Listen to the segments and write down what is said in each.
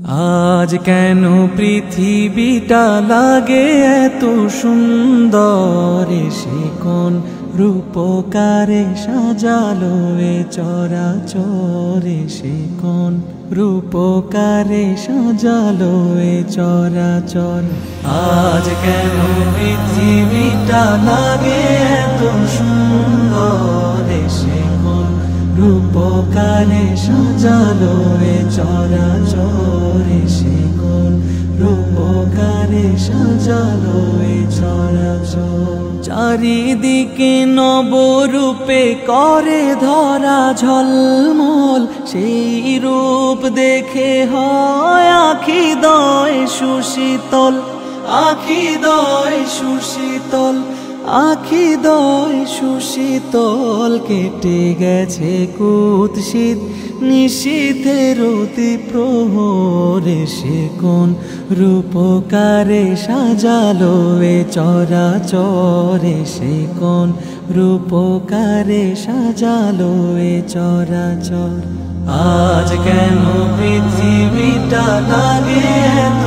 আজ কেন পৃথিবীটা লাগে এত সুন্দর, সে কোন রূপকারে সাজালো এ চরাচরে, সে কোন রূপকারে সাজালো এ চরাচর। আজ কেন পৃথিবীটা লাগে এত সুন্দর, সে কোন রূপকারে সাজালো এ চরাচরে, সে কোন রূপকারে সাজালো এ চরাচর। চারিদিকে নবরূপে করে ধরা ঝলমল, সেই রূপ দেখে হয় আখি দয় সুশীতল, আখি দয় সুশীতল, আখি দয় সুশীতল। কেটে গেছে কুৎসিত নিশীথের অতি প্রহরে, সে কোন রূপকারে সাজালো এ চরাচরে, সে কোন রূপকারে সাজালো এ চরাচর। আজ কেন পৃথিবীটা লাগে এত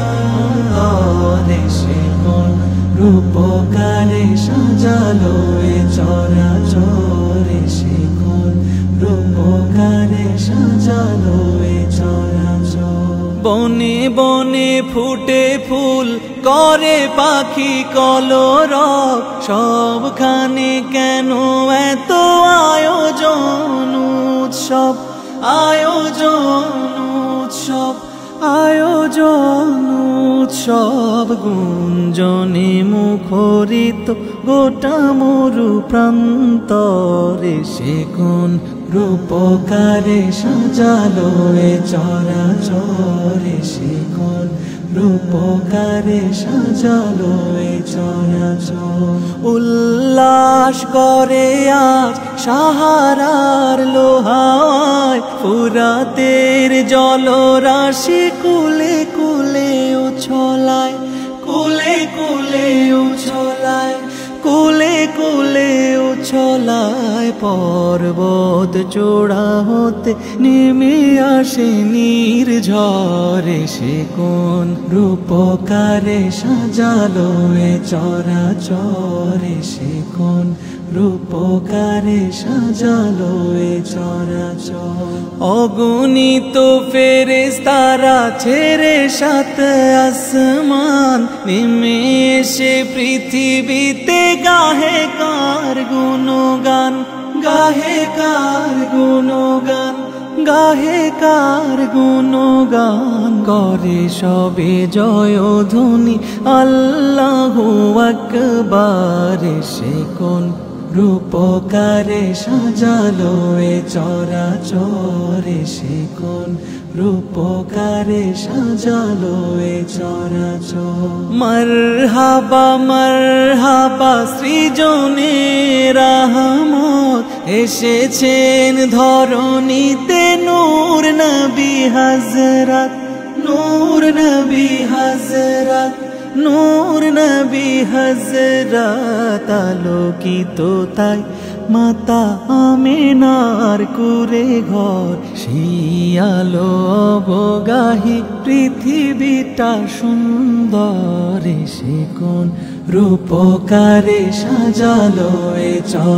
সুন্দর, সে কোন রূপকারে সাজালো এ চরাচরে, সে কোন রূপকারে সাজালো এ চরাচর। বনে বনে ফুটে ফুল করে পাখি কলরব, সবখানে কেন এত আয়োজন উৎসব, আয়োজন উৎসব, আয়োজন উৎসব। গুঞ্জনে মুখরিত গোটা মরু প্রান্তরে, সে কোন রূপকারে সাজালো এ চরাচরে, সে কোন রূপকারে সাজালো এ চরাচর। উল্লাস করে আজ সাহারার লোহায়, ফুরাতের জলরাশি কুলে কুলে উছলায়, কুলে কুলে উছলায়, কুলে কুলে উছলায়। পর্বত চূড়া হতে নেমে আসে নির্ঝরে, সে কোন রূপকারে সাজালো এ চরাচরে, সে কোন রূপকারে সাজালো এ চরাচর। অগণিত ফেরেশতারা ছেড়ে সাত আসমান, নেমে এসে পৃথিবীতে গাহে কার গুণগান, গাহে কার গুণগান, গাহে কার গুণগান। করে সবে জয়ধ্বনি আল্লাহু আকবার, সে কোন রূপকারে সাজালো এ চরাচরে, সে কোন রূপকারে সাজালো এ চরাচর। মারহাবা মারহাবা সৃজনে রাহমত, এসেছেন ধরণীতে নূর নবী হযরত, নূর নবী হযরত, নূর নবী হযরত। আলোকিত তাই মাতা আমিনার কুরে ঘর, সেই আলো অবগাহী পৃথিবীটা সুন্দর, সে কোন রূপকারে সাজালো এ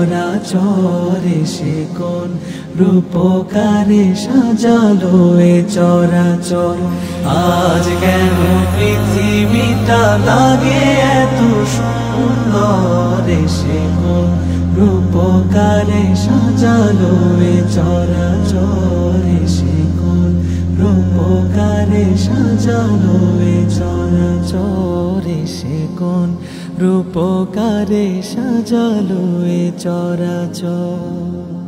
চরাচরে, সে কোন রূপকারে সাজালো এ চরাচর। আজ কেন পৃথিবীটা লাগে এত সুন্দর, সে কোন রূপকারে সাজালো এ চরাচরে, সে কোন রূপকারে সাজালো এ চরাচরে, সে কোন রূপকারে সাজালো এ চরাচর।